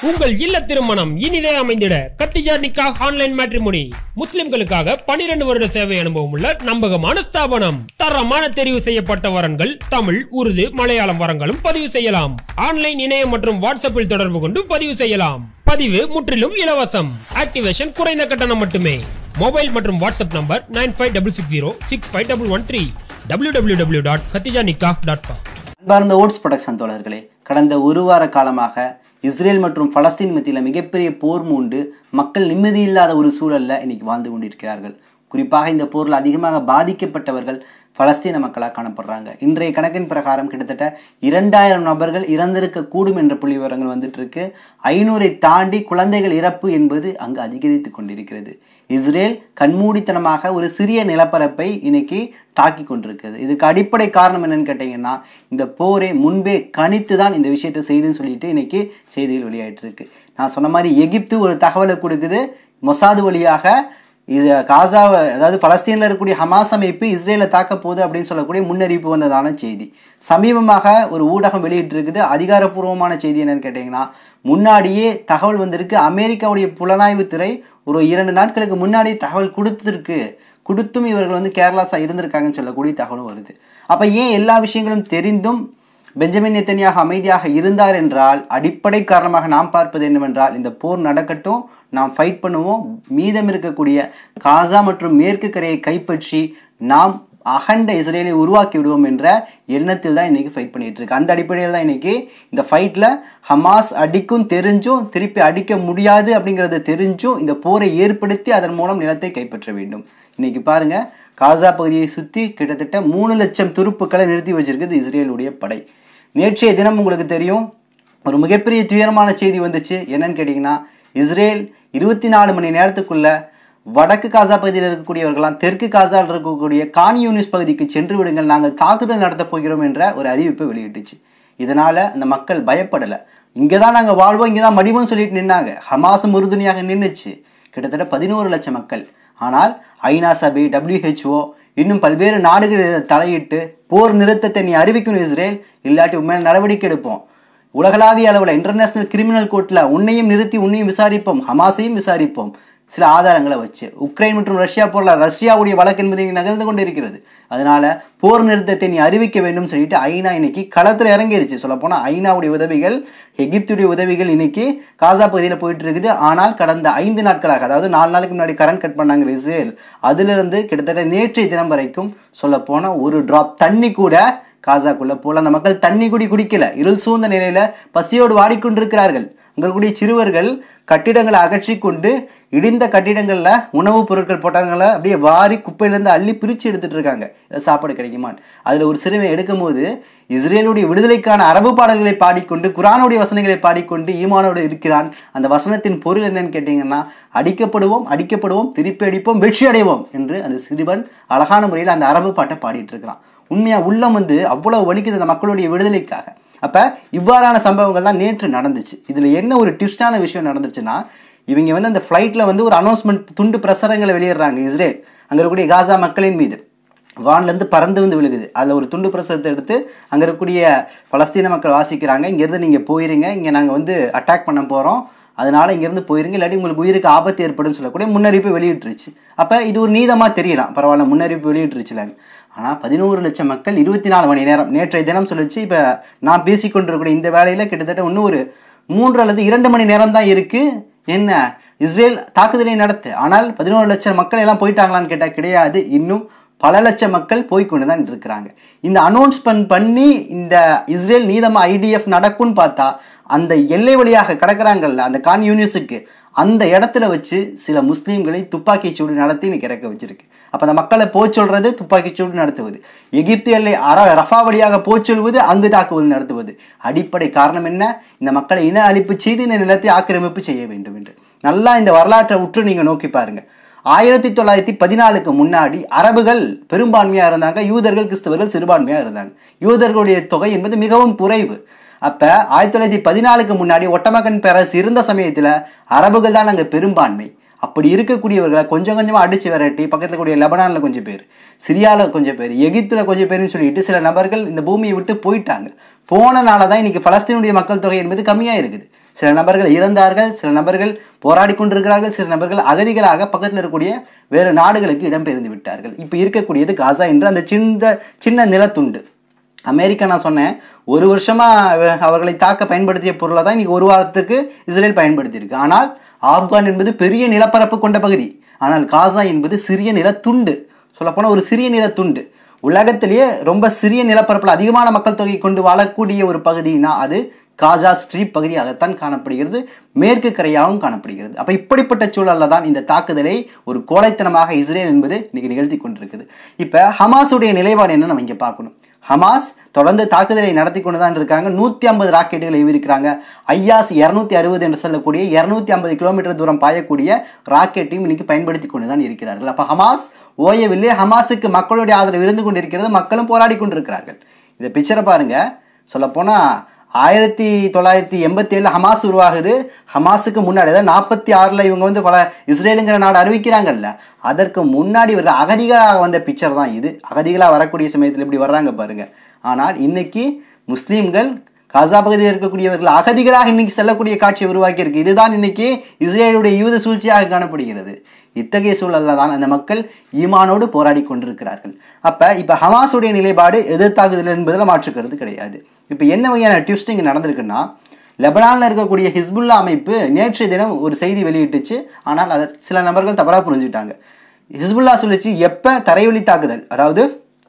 உங்கள் இல்ல திருமணம் இனிதே அமைந்திட கத்திஜா நிக்காஹ் ஆன்லைன் மேட்ரிமோனி முஸ்லிம்களுக்காக 12 வருட சேவை அனுபவம் உள்ள நம்பகமான ஸ்தாபனம். தரமான தெரிவு செய்யப்பட்ட வரன்கள் தமிழ், உருது, மலையாளம் வரங்களும் பதிவு செய்யலாம். ஆன்லைன் இணையம் மற்றும் வாட்ஸ்அப்பில் தொடர்பு கொண்டு பதிவு செய்யலாம். பதிவு முற்றிலும் இலவசம். ஆக்டிவேஷன் குறைந்த கட்டணம் மட்டுமே. மொபைல் மற்றும் வாட்ஸ்அப் நம்பர் 9566065113 www.katijanikah.com. அன்பார்ந்த ஓட்ஸ் ப்ரொடக்ஷன் தோழர்களே, கடந்த ஒரு வார காலமாக இஸ்ரேல் மற்றும் பலஸ்தீன் மத்தியில் மிகப்பெரிய போர் மூண்டு மக்கள் நிம்மதி இல்லாத ஒரு சூழல்ல இன்னைக்கு வாழ்ந்து கொண்டிருக்கிறார்கள். குறிப்பாக இந்த போரில் அதிகமாக பாதிக்கப்பட்டவர்கள் பலஸ்தீன மக்களாக காணப்படுறாங்க. இன்றைய கணக்கின் பிரகாரம் கிட்டத்தட்ட 2000 நபர்கள் இறந்திருக்க கூடும் என்ற புள்ளி விவரங்கள் வந்துட்டு இருக்கு. 500 தாண்டி குழந்தைகள் இறப்பு என்பது அங்கு அதிகரித்து கொண்டிருக்கிறது. இஸ்ரேல் கண்மூடித்தனமாக ஒரு சிறிய நிலப்பரப்பை இன்னைக்கு தாக்கி கொண்டிருக்கிறது. இதுக்கு அடிப்படை காரணம் என்னன்னு கேட்டீங்கன்னா, இந்த போரை முன்பே கணித்து தான் இந்த விஷயத்தை செய்துன்னு சொல்லிட்டு இன்னைக்கு செய்திகள் வெளியாயிட்டு இருக்கு. நான் சொன்ன மாதிரி எகிப்து ஒரு தகவலை கொடுக்குது. மொசாது வழியாக காசாவை, அதாவது பலஸ்தீனில் இருக்கக்கூடிய ஹமாஸ் அமைப்பு இஸ்ரேலை தாக்க போகுது அப்படின்னு சொல்லக்கூடிய முன்னறிவிப்பு வந்ததான செய்தி சமீபமாக ஒரு ஊடகம் வெளியிட்டு இருக்குது. அதிகாரப்பூர்வமான செய்தி என்னன்னு கேட்டிங்கன்னா, முன்னாடியே தகவல் வந்திருக்கு. அமெரிக்காவுடைய புலனாய்வு துறை ஒரு 2 நாட்களுக்கு முன்னாடி தகவல் கொடுத்தும் இவர்கள் கேரளா இருந்திருக்காங்கன்னு சொல்லக்கூடிய தகவலும் வருது. அப்போ ஏன் எல்லா விஷயங்களும் தெரிந்தும் பெஞ்சமின் நெத்தன்யாகு அமைதியாக இருந்தார் என்றால், அடிப்படை காரணமாக நாம் பார்ப்பது என்னவென்றால், இந்த போர் நடக்கட்டும், நாம் ஃபைட் பண்ணுவோம், மீதம் இருக்கக்கூடிய காசா மற்றும் மேற்கு கரையை கைப்பற்றி நாம் அகண்ட இஸ்ரேலை உருவாக்கி விடுவோம் என்ற எண்ணத்தில் தான் இன்னைக்கு ஃபைட் பண்ணிட்டு இருக்கு. அந்த அடிப்படையில் தான் இன்னைக்கு இந்த ஃபைட்டில் ஹமாஸ் அடிக்கும் தெரிஞ்சும் திருப்பி அடிக்க முடியாது அப்படிங்கிறத தெரிஞ்சும் இந்த போரை ஏற்படுத்தி அதன் மூலம் நிலத்தை கைப்பற்ற வேண்டும். இன்னைக்கு பாருங்க, காசா பகுதியை சுற்றி கிட்டத்தட்ட 3 லட்சம் துருப்புக்களை நிறுத்தி வச்சிருக்குது இஸ்ரேலுடைய படை. நேற்றைய தினம் உங்களுக்கு தெரியும், ஒரு மிகப்பெரிய துயரமான செய்தி வந்துச்சு. என்னன்னு கேட்டிங்கன்னா, இஸ்ரேல் 24 மணி நேரத்துக்குள்ள வடக்கு காசா பகுதியில் இருக்கக்கூடியவர்களாம் தெற்கு காசாவில் இருக்கக்கூடிய கான் யூனிஸ் பகுதிக்கு சென்று விடுங்கள், நாங்கள் தாக்குதல் நடத்தப் போகிறோம் என்ற ஒரு அறிவிப்பை வெளியிட்டுச்சு. இதனால் அந்த மக்கள் பயப்படலை. இங்கே தான் நாங்கள் வாழ்வோம், இங்கே தான் மடிவோம் சொல்லிட்டு நின்னாங்க. ஹமாஸும் உறுதுணையாக நின்றுச்சு. கிட்டத்தட்ட 11 லட்சம் மக்கள். ஆனால் ஐநா சபை, WHO இன்னும் பல்வேறு நாடுகள் தலையிட்டு போர் நிறுத்தத்தை நீ அறிவிக்கணும் இஸ்ரேல், இல்லாட்டி உண்மையான நடவடிக்கை எடுப்போம், உலகளாவிய அளவில் இன்டர்நேஷனல் கிரிமினல் கோர்ட்டில் உன்னையும் நிறுத்தி உன்னையும் விசாரிப்போம், ஹமாஸையும் விசாரிப்போம், சில ஆதாரங்களை வச்சு. உக்ரைன் மற்றும் ரஷ்யா போல ரஷ்யாவுடைய வழக்கு என்பது நகர்ந்து கொண்டு இருக்கிறது. அதனால போர் நிறுத்தத்தை நீ அறிவிக்க வேண்டும் சொல்லிட்டு ஐநா இன்னைக்கு களத்தில் இறங்கிருச்சு. சொல்லப்போனால் ஐநாவுடைய உதவிகள், எகிப்துடைய உதவிகள் இன்னைக்கு காசா பகுதியில் போயிட்டு இருக்குது. ஆனால் கடந்த 5 நாட்களாக, அதாவது 4 நாளுக்கு முன்னாடி கரண்ட் கட் பண்ணாங்க இஸ்ரேல், அதிலிருந்து கிட்டத்தட்ட நேற்றைய தினம் வரைக்கும் சொல்லப்போனால் ஒரு டிராப் தண்ணி கூட காசாக்குள்ள போல. அந்த மக்கள் தண்ணி குடிக்கல, இருள் சூழ்ந்த நிலையில பசியோடு வாடிக்கொண்டிருக்கிறார்கள். அங்கே இருக்கக்கூடிய சிறுவர்கள் கட்டிடங்களை அகற்றி கொண்டு இடிந்த கட்டிடங்களில் உணவுப் பொருட்கள் போட்டாங்களை அப்படியே வாரி குப்பையிலேருந்து அள்ளி பிரித்து எடுத்துகிட்டு இருக்காங்க. சாப்பாடு கிடைக்குமான்னு. அதில் ஒரு சிறுவை எடுக்கும் போது இஸ்ரேலுடைய விடுதலைக்கான அரபு பாடல்களை பாடிக்கொண்டு, குரானுடைய வசனங்களை பாடிக்கொண்டு ஈமானோடு இருக்கிறான். அந்த வசனத்தின் பொருள் என்னன்னு கேட்டிங்கன்னா, அடிக்கப்படுவோம், திருப்பி அடிப்போம், வெற்றி அடைவோம் என்று அந்த சிறுவன் அழகான முறையில் அந்த அரபு பாட்டை பாடிட்டு இருக்கிறான். உண்மையாக உள்ளம் அவ்வளோ வலிக்குது அந்த மக்களுடைய விடுதலைக்காக. அப்போ இவ்வாறான சம்பவங்கள் தான் நேற்று நடந்துச்சு. இதில் என்ன ஒரு ட்விஸ்டான விஷயம் நடந்துச்சுன்னா, இவங்க அந்த ஃப்ளைட்டில் ஒரு அனௌன்ஸ்மெண்ட் துண்டு பிரசாரங்களை வெளியிடுறாங்க இஸ்ரேல். அங்கே இருக்கக்கூடிய காசா மக்களின் மீது வான்லேருந்து பறந்து விழுகுது. அதில் ஒரு துண்டு பிரசாரத்தை எடுத்து அங்கே இருக்கக்கூடிய பலஸ்தீன மக்கள் வாசிக்கிறாங்க. இங்கேருந்து நீங்கள் போயிருங்க, இங்கே நாங்கள் அட்டாக் பண்ண போகிறோம், அதனால் இங்கேருந்து போயிருங்க, இல்லாட்டி உங்களுக்கு உயிருக்கு ஆபத்து ஏற்படும் சொல்லக்கூடிய முன்னறிவிப்பு வெளியிட்டுருச்சு. அப்போ இது ஒரு நீதமாக தெரியலாம், பரவாயில்ல முன்னறிவிப்பு வெளியிட்டுருச்சுலான்னு. ஆனால் 11 லட்சம் மக்கள் 24 மணி நேரம் நேற்றைய தினம் சொல்லிச்சு. இப்போ நான் பேசிக்கொண்டிருக்கக்கூடிய இந்த வேலையில் கிட்டத்தட்ட இன்னும் ஒரு 3 அல்லது 2 மணி நேரம் தான் இருக்குது. என்ன இஸ்ரேல் தாக்குதலை நடத்து. ஆனால் 11 லட்சம் மக்கள் எல்லாம் போயிட்டாங்களான்னு கேட்டால் கிடையாது. இன்னும் பல லட்சம் மக்கள் போய்கொண்டு தான் இருக்கிறாங்க. இந்த அனௌன்ஸ்மெண்ட் பண்ணி இந்த இஸ்ரேல் நீதமாக IDF நடக்கும்னு பார்த்தா, அந்த எல்லை வழியாக கடக்கிறாங்கல்ல அந்த கான் யூனிஸுக்கு, அந்த இடத்துல வச்சு சில முஸ்லீம்களை துப்பாக்கி சூடு நடத்தி இன்னைக்கு இறக்க வச்சிருக்கு. அப்போ அந்த மக்களை சொல்றது துப்பாக்கி சூடு நடத்துவது, எகிப்து எல்லை ரஃபா வழியாக சொல்வது, அங்கு தாக்குவது நடத்துவது. அடிப்படை காரணம் என்ன? இந்த மக்களை இன அழிப்பு செய்து இந்த நிலத்தை ஆக்கிரமிப்பு செய்ய வேண்டும் என்று. நல்லா இந்த வரலாற்றை உற்று நீங்கள் நோக்கி பாருங்க. 1914க்கு முன்னாடி அரபுகள் பெரும்பான்மையாக இருந்தாங்க, யூதர்கள் கிறிஸ்தவர்கள் சிறுபான்மையாக இருந்தாங்க. யூதர்களுடைய தொகை என்பது மிகவும் குறைவு. அப்போ 1914க்கு முன்னாடி ஒட்டமகன் பேரரசு இருந்த சமயத்தில் அரபுகள் தான் அங்கே பெரும்பான்மை. அப்படி இருக்கக்கூடியவர்களை கொஞ்சம் கொஞ்சமாக அடித்து விரட்டி பக்கத்தில் கூடிய லெபனானில் கொஞ்சம் பேர், சிரியாவில் கொஞ்சம் பேர், எகிப்தில் கொஞ்சம் பேர்னு சொல்லிட்டு சில நபர்கள் இந்த பூமியை விட்டு போயிட்டாங்க. போனனால தான் இன்றைக்கி பலஸ்தீனுடைய மக்கள் தொகை என்பது கம்மியாக இருக்குது. சில நபர்கள் இறந்தார்கள், சில நபர்கள் போராடி கொண்டிருக்கிறார்கள், சில நபர்கள் அகதிகளாக பக்கத்தில் இருக்கக்கூடிய வேறு நாடுகளுக்கு இடம்பெயர்ந்து விட்டார்கள். இப்போ இருக்கக்கூடியது காசா என்ற அந்த சின்ன நிலத்துண்டு. அமெரிக்கா நான் சொன்னேன், ஒரு வருஷமாக அவர்களை தாக்க பயன்படுத்திய பொருளை தான் இன்றைக்கி ஒரு வாரத்துக்கு இஸ்ரேல் பயன்படுத்தியிருக்கு. ஆனால் ஆப்கான் என்பது பெரிய நிலப்பரப்பு கொண்ட பகுதி, ஆனால் காசா என்பது சிறிய நிலத்துண்டு. சொல்லப்போனால் ஒரு சிறிய நிலத்துண்டு. உலகத்திலேயே ரொம்ப சிறிய நிலப்பரப்பில் அதிகமான மக்கள் தொகை கொண்டு வாழக்கூடிய ஒரு பகுதினா அது காசா ஸ்ட்ரீப் பகுதியாகத்தான் காணப்படுகிறது, மேற்கு கரையாகவும் காணப்படுகிறது. அப்போ இப்படிப்பட்ட சூழலில் தான் இந்த தாக்குதலை ஒரு கோழைத்தனமாக இஸ்ரேல் என்பது இன்னைக்கு நிகழ்த்தி கொண்டிருக்குது. இப்போ ஹமாஸுடைய நிலைப்பாடு என்ன நம்ம இங்கே பார்க்கணும். ஹமாஸ் தொடர்ந்து தாக்குதலை நடத்தி கொண்டு தான் இருக்காங்க. 150 ராக்கெட்டுகளை ஏவிருக்கிறாங்க. ஐயாஸ் 260 என்று சொல்லக்கூடிய 250 கிலோமீட்டர் தூரம் பாயக்கூடிய ராக்கெட்டையும் இன்னைக்கு பயன்படுத்தி கொண்டு தான் இருக்கிறார்கள். அப்போ ஹமாஸ் ஓயவில்லை. ஹமாஸுக்கு மக்களுடைய ஆதரவு இருந்து கொண்டிருக்கிறது, மக்களும் போராடி கொண்டிருக்கிறார்கள். இந்த பிக்சரை பாருங்க. சொல்லப்போனால் 1987 ஹமாஸ் உருவாகுது. ஹமாஸுக்கு முன்னாடி அதாவது 46 இவங்க வந்து பல இஸ்ரேலுங்கிற நாடு அறிவிக்கிறாங்கல்ல, அதற்கு முன்னாடி இவர்கள் அகதிகளாக வந்த பிக்சர் தான் இது. அகதிகளாக வரக்கூடிய சமயத்தில் இப்படி வர்றாங்க பாருங்க. ஆனால் இன்னைக்கு முஸ்லீம்கள் காசா பகுதியில் இருக்கக்கூடியவர்கள் அகதிகளாக இன்னைக்கு செல்லக்கூடிய காட்சியை உருவாக்கி இருக்கு. இதுதான் இன்னைக்கு இஸ்ரேலுடைய யூத சூழ்ச்சியாக காணப்படுகிறது. இத்தகைய சூழலில் தான் அந்த மக்கள் ஈமானோடு போராடி கொண்டிருக்கிறார்கள். இப்போ ஹமாஸுடைய நிலைப்பாடு எதிர்த்தாக்குதல் என்பதில் மாற்றுக்கிறது கிடையாது. இப்போ என்ன வகையான ட்விஸ்ட் இங்கே நடந்திருக்குன்னா, லெபனானில் இருக்கக்கூடிய ஹிஸ்புல்லா அமைப்பு நேற்றைய தினம் ஒரு செய்தி வெளியிட்டுச்சு. ஆனால் அதை சில நபர்கள் தவறாக புரிஞ்சுட்டாங்க. ஹிஸ்புல்லா சொல்லிச்சு, எப்போ தரைவழி தாக்குதல், அதாவது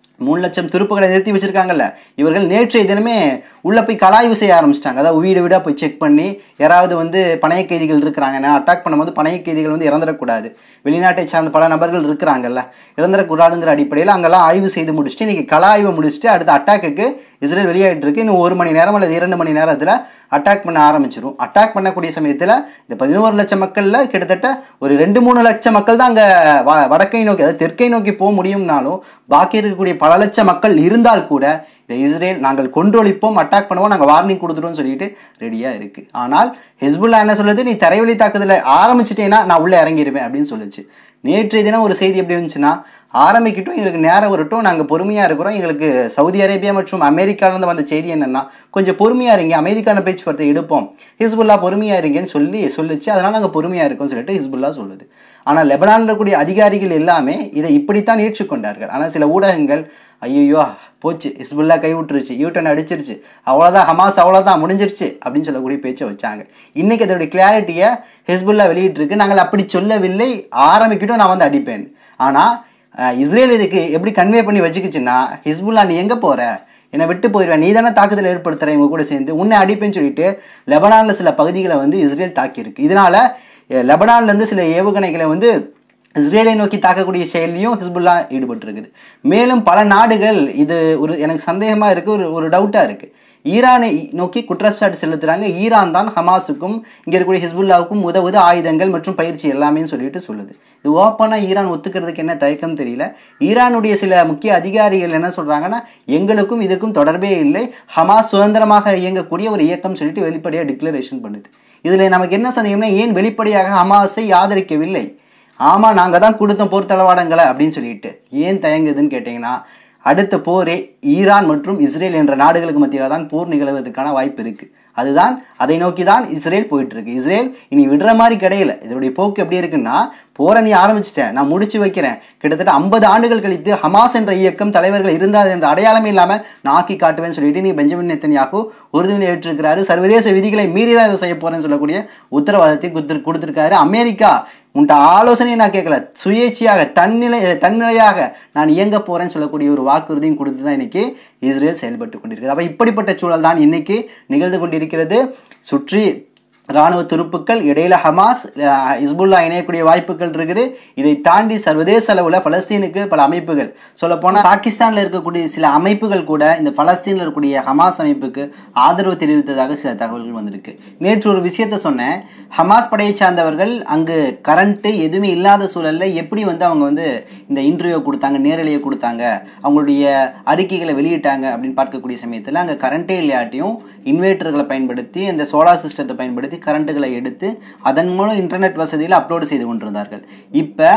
3 லட்சம் துருப்புகளை நிறுத்தி வச்சிருக்காங்கல்ல, இவர்கள் நேற்றைய தினமே உள்ளே போய் கலாய்வு செய்ய ஆரம்பிச்சிட்டாங்க. அதாவது வீடு வீடாக போய் செக் பண்ணி யாராவது வந்து பணைய கைதிகள் இருக்கிறாங்கன்னா அட்டாக் பண்ணும்போது பணைய கைதிகள் வந்து இறந்துடக்கூடாது, வெளிநாட்டை சார்ந்த பல நபர்கள் இருக்கிறாங்கல்ல, இறந்துடக்கூடாதுங்கிற அடிப்படையில் அங்கெல்லாம் ஆய்வு செய்து முடிச்சுட்டு இன்றைக்கி கலாய்வை முடிச்சுட்டு அடுத்த அட்டாக்குக்கு இஸ்ரேல் வெளியாகிட்டு இருக்கு. இன்னும் 1 மணி நேரம் அல்லது 2 மணி நேரத்தில் அட்டாக் பண்ண ஆரம்பிச்சிடும். அட்டாக் பண்ணக்கூடிய சமயத்தில் இந்த 11 லட்சம் மக்களில் கிட்டத்தட்ட ஒரு 2-3 லட்சம் மக்கள் தான் அங்கே வடக்கை நோக்கி, அதாவது தெற்கை நோக்கி போக முடியும்னாலும் பாக்கி இருக்கக்கூடிய பல லட்சம் மக்கள் இருந்தால் கூட இந்த இஸ்ரேல் நாங்கள் கொன்றொழிப்போம், அட்டாக் பண்ணுவோம், நாங்கள் வார்னிங் கொடுத்துருவோம்னு சொல்லிட்டு ரெடியாக இருக்குது. ஆனால் ஹிஸ்புல்லா என்ன சொல்லுது, நீ தரைவழி தாக்குதலை ஆரம்பிச்சிட்டேன்னா நான் உள்ளே இறங்கிடுவேன் அப்படின்னு சொல்லிச்சு. நேற்றைய தினம் ஒரு செய்தி எப்படி இருந்துச்சுன்னா, ஆரம்பிக்கிட்டும் எங்களுக்கு நேரம் வரட்டும், நாங்கள் பொறுமையாக இருக்கிறோம், எங்களுக்கு சவுதி அரேபியா மற்றும் அமெரிக்காவிலேருந்து வந்த செய்தி என்னென்னா கொஞ்சம் பொறுமையாக இருங்க, அமைதிக்கான பேச்சுவார்த்தை எடுப்போம், ஹிஸ்புல்லா பொறுமையாக இருங்கன்னு சொல்லிச்சு. அதனால் நாங்கள் பொறுமையாக இருக்கோம்னு சொல்லிட்டு ஹிஸ்புல்லா சொல்லுது. ஆனால் லெபனானில் இருக்கக்கூடிய அதிகாரிகள் எல்லாமே இதை இப்படித்தான் ஏற்றுக்கொண்டார்கள். ஆனால் சில ஊடகங்கள் ஐயோ போச்சு, ஹிஸ்புல்லா கைவிட்டுருச்சு, யூட்டன் அடிச்சிருச்சு, அவ்வளோதான், ஹமாஸ் அவ்வளோதான் முடிஞ்சிருச்சு அப்படின்னு சொல்லக்கூடிய பேச்சை வச்சாங்க. இன்றைக்கி அதோடைய கிளாரிட்டியை ஹிஸ்புல்லா வெளியிட்டிருக்கு. நாங்கள் அப்படி சொல்லவில்லை, ஆரம்பிக்கிட்டும் நான் வந்து அடிப்பேன். ஆனால் இஸ்ரேல் இதுக்கு எப்படி கன்வே பண்ணி வச்சுக்கிச்சுன்னா, ஹிஸ்புல்லா நீ எங்கே போகிற, என்னை விட்டு போயிடுவேன், நீ தானே தாக்குதல் ஏற்படுத்துகிற, இவங்க கூட சேர்ந்து உன்னை அடிப்பேன்னு சொல்லிட்டு லெபனானில் சில பகுதிகளை வந்து இஸ்ரேல் தாக்கியிருக்கு. இதனால் லெபனான்லேருந்து சில ஏவுகணைகளை வந்து இஸ்ரேலை நோக்கி தாக்கக்கூடிய செயலையும் ஹிஸ்புல்லா ஈடுபட்டிருக்குது. மேலும் பல நாடுகள் இது ஒரு எனக்கு சந்தேகமாக இருக்குது, ஒரு டவுட்டாக இருக்குது, ஈரானை நோக்கி குற்றச்சாட்டு செலுத்துகிறாங்க. ஈரான் தான் ஹமாஸுக்கும் இங்கே இருக்கக்கூடிய ஹிஸ்புல்லாவுக்கும் உதவுது, ஆயுதங்கள் மற்றும் பயிற்சி எல்லாமே சொல்லிட்டு சொல்லுது. இது ஓப்பனாக ஈரான் ஒத்துக்கிறதுக்கு என்ன தயக்கம் தெரியல. ஈரானுடைய சில முக்கிய அதிகாரிகள் என்ன சொல்கிறாங்கன்னா, எங்களுக்கும் இதுக்கும் தொடர்பே இல்லை, ஹமாஸ் சுதந்திரமாக இயங்கக்கூடிய ஒரு இயக்கம் சொல்லிட்டு வெளிப்படையாக டிக்ளரேஷன் பண்ணுது. இதில் நமக்கு என்ன சந்தேகம்னா, ஏன் வெளிப்படையாக ஹமாஸை ஆதரிக்கவில்லை? ஆமாம் நாங்கள் தான் கொடுத்தோம் போர் தளவாடங்களை அப்படின்னு சொல்லிட்டு ஏன் தயங்குதுன்னு கேட்டிங்கன்னா, அடுத்த போரே ஈரான் மற்றும் இஸ்ரேல் என்ற நாடுகளுக்கு மத்தியில் தான் போர் நிகழ்வதற்கான வாய்ப்பு இருக்குது. அதுதான் அதை நோக்கி தான் இஸ்ரேல் போயிட்டுருக்கு. இஸ்ரேல் இனி விடுற மாதிரி கிடையல. இதோடைய போக்கு எப்படி இருக்குன்னா, போரை நீ ஆரம்பிச்சிட்டேன், நான் முடிச்சு வைக்கிறேன், கிட்டத்தட்ட 50 ஆண்டுகள் கழித்து ஹமாஸ் என்ற இயக்கம் தலைவர்கள் இருந்தார் என்ற அடையாளமே இல்லாமல் நான் ஆக்கி காட்டுவேன்னு சொல்லிட்டு நீ பெஞ்சமின் நெத்தன்யாகு உறுதிமொழி ஏற்றிருக்கிறாரு. சர்வதேச விதிகளை மீறி தான் இதை செய்ய போகிறேன்னு சொல்லக்கூடிய உத்தரவாதத்தை கொடுத்துருக்காரு. அமெரிக்கா உன்ட்ட ஆலோசனையை நான் கேட்கல, சுயேட்சையாக தன்னிலையாக நான் இயங்க போகிறேன்னு சொல்லக்கூடிய ஒரு வாக்குறுதியும் கொடுத்து தான் இன்னைக்கு இஸ்ரேல் செயல்பட்டு கொண்டிருக்கிறது. அப்போ இப்படிப்பட்ட சூழல் தான் இன்னைக்கு நிகழ்ந்து கொண்டிருக்கிறது. சுற்றி இராணுவ துருப்புக்கள், இடையில ஹமாஸ் ஹிஸ்புல்லா இணையக்கூடிய வாய்ப்புகள் இருக்குது. இதை தாண்டி சர்வதேச அளவில் பலஸ்தீனுக்கு பல அமைப்புகள், சொல்லப்போனால் பாகிஸ்தானில் இருக்கக்கூடிய சில அமைப்புகள் கூட இந்த பலஸ்தீனில் இருக்கக்கூடிய ஹமாஸ் அமைப்புக்கு ஆதரவு தெரிவித்ததாக சில தகவல்கள் வந்திருக்கு. நேற்று ஒரு விஷயத்த சொன்னேன், ஹமாஸ் படையை சார்ந்தவர்கள் அங்கு கரண்ட்டு எதுவுமே இல்லாத சூழலில் எப்படி வந்து அவங்க வந்து இந்த இன்டர்வியூ கொடுத்தாங்க, நேரலையை கொடுத்தாங்க, அவங்களுடைய அறிக்கைகளை வெளியிட்டாங்க அப்படின்னு பார்க்கக்கூடிய சமயத்தில் அங்கே கரண்ட்டே இல்லாட்டியும் இன்வெர்ட்டர்களை பயன்படுத்தி அந்த சோலார் சிஸ்டத்தை பயன்படுத்தி கரண்ட்டுகளை எடுத்து அதன் மூலம் இன்டர்நெட் வசதியில் அப்லோடு செய்து கொண்டிருந்தார்கள். இப்போ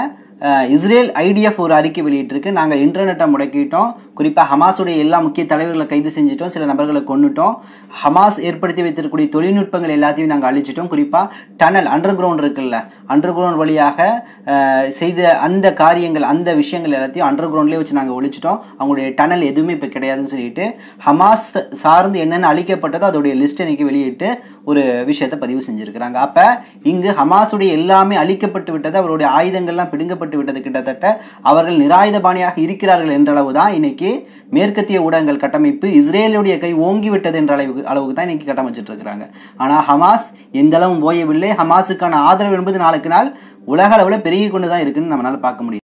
இஸ்ரேல் IDF ஒரு அறிக்கை வெளியிட்டிருக்கு. நாங்கள் இன்டர்நெட்டை முடக்கிட்டோம், குறிப்பாக ஹமாஸுடைய எல்லா முக்கிய தலைவர்களை கைது செஞ்சிட்டோம், சில நபர்களை கொண்டுட்டோம், ஹமாஸ் ஏற்படுத்தி வைத்திருக்கக்கூடிய தொழில்நுட்பங்கள் எல்லாத்தையும் நாங்கள் அழிச்சிட்டோம். குறிப்பாக டனல் அண்டர் கிரவுண்ட் இருக்குல்ல, அண்டர் கிரவுண்ட் வழியாக செய்த அந்த காரியங்கள், அந்த விஷயங்கள் எல்லாத்தையும் அண்டர் கிரவுண்ட்லேயே வச்சு நாங்கள் ஒழிச்சிட்டோம். அவங்களுடைய டனல் எதுவுமே இப்போ கிடையாதுன்னு சொல்லிட்டு ஹமாஸ் சார்ந்து என்னென்ன அழிக்கப்பட்டதோ அதோடைய லிஸ்ட் இன்னைக்கு வெளியிட்டு ஒரு விஷயத்தை பதிவு செஞ்சுருக்கிறாங்க. அப்போ இங்கு ஹமாஸுடைய எல்லாமே அழிக்கப்பட்டு விட்டது, அவருடைய ஆயுதங்கள்லாம் பிடுங்கப்பட்டு விட்டது. கிட்டத்தட்ட அவர்கள் நிராயுதபாணியாக இருக்கிறார்கள் என்ற அளவு தான் இன்னைக்கு மேற்கத்திய ஊடகங்கள் கட்டமைப்பு இஸ்ரேலுடைய கை ஓங்கி விட்டது என்ற அளவுக்கு தான் இன்னைக்கு கட்டமைச்சிட்டு இருக்கிறாங்க. ஆனால் ஹமாஸ் எந்த அளவும் ஓயவில்லை. ஹமாஸுக்கான ஆதரவு என்பது நாளுக்கு நாள் உலக அளவில் பெருகி கொண்டு தான் இருக்குன்னு நம்மளால பார்க்க முடியும்.